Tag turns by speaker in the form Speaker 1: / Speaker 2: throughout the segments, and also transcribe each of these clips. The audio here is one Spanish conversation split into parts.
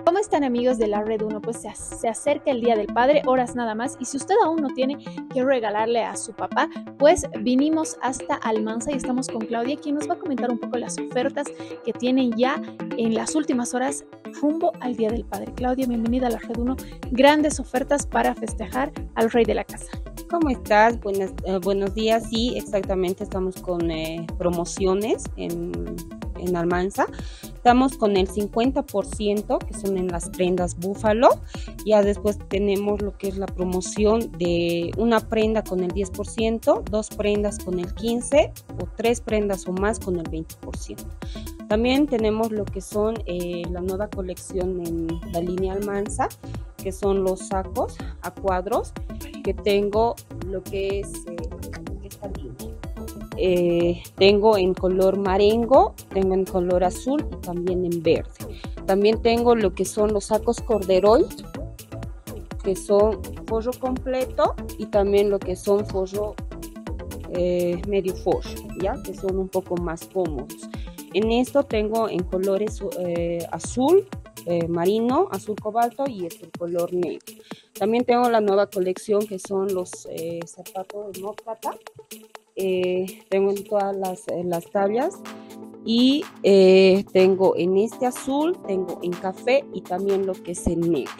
Speaker 1: ¿Cómo están, amigos de la Red 1? Pues se acerca el Día del Padre, horas nada más, y si usted aún no tiene que regalarle a su papá, pues vinimos hasta Almanza y estamos con Claudia, quien nos va a comentar un poco las ofertas que tienen ya en las últimas horas rumbo al Día del Padre. Claudia, bienvenida a la Red 1, grandes ofertas para festejar al rey de la casa.
Speaker 2: ¿Cómo estás? Buenos días. Sí, exactamente, estamos con promociones en Almanza. Estamos con el 50%, que son en las prendas búfalo. Ya después tenemos lo que es la promoción de una prenda con el 10%, dos prendas con el 15% o tres prendas o más con el 20%. También tenemos lo que son la nueva colección en la línea Almanza, que son los sacos a cuadros, que tengo lo que es esta línea. Tengo en color marengo, tengo en color azul y también en verde. También tengo lo que son los sacos corderoy, que son forro completo, y también lo que son forro medio forro, ya que son un poco más cómodos. En esto tengo en colores azul, marino, azul cobalto y el color negro. También tengo la nueva colección que son los zapatos de mocata. Tengo en todas las tallas y tengo en este azul, tengo en café y también lo que es en negro.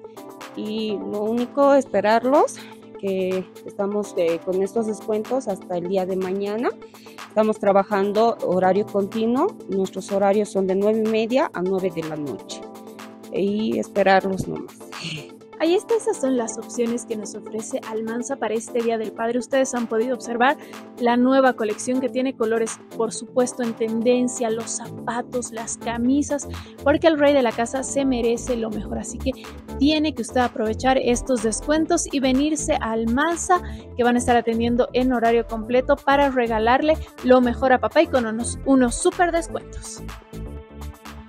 Speaker 2: Y lo único, esperarlos, que estamos con estos descuentos hasta el día de mañana. Estamos trabajando horario continuo, nuestros horarios son de 9:30 a 9 de la noche y esperarlos nomás.
Speaker 1: Ahí está, esas son las opciones que nos ofrece Almanza para este Día del Padre. Ustedes han podido observar la nueva colección que tiene colores, por supuesto, en tendencia, los zapatos, las camisas, porque el rey de la casa se merece lo mejor. Así que tiene que usted aprovechar estos descuentos y venirse a Almanza, que van a estar atendiendo en horario completo para regalarle lo mejor a papá y con unos súper descuentos.